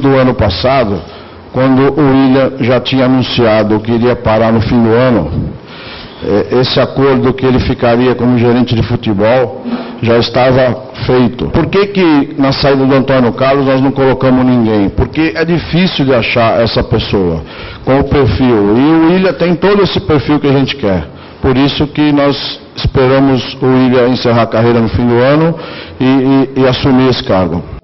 do ano passado, quando o William já tinha anunciado que iria parar no fim do ano, esse acordo que ele ficaria como gerente de futebol já estava feito. Por que na saída do Antônio Carlos nós não colocamos ninguém? Porque é difícil de achar essa pessoa com o perfil. E o William tem todo esse perfil que a gente quer. Por isso que nós esperamos o William encerrar a carreira no fim do ano e assumir esse cargo.